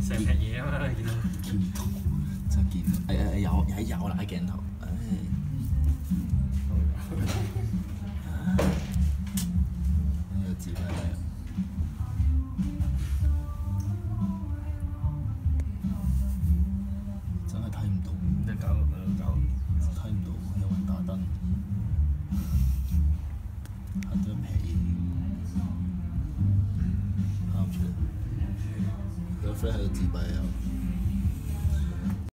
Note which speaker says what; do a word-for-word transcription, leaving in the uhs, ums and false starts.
Speaker 1: 成劈嘢啊嘛！你見到
Speaker 2: 見唔到，真係見唔到。誒誒有係有啦鏡頭，唉，呢個字咩嚟？真係睇唔到，
Speaker 1: 隻狗，隻狗，
Speaker 2: 睇唔到，有人打燈，黑咗皮，喊出嚟。佢個 friend 喺度自閉啊！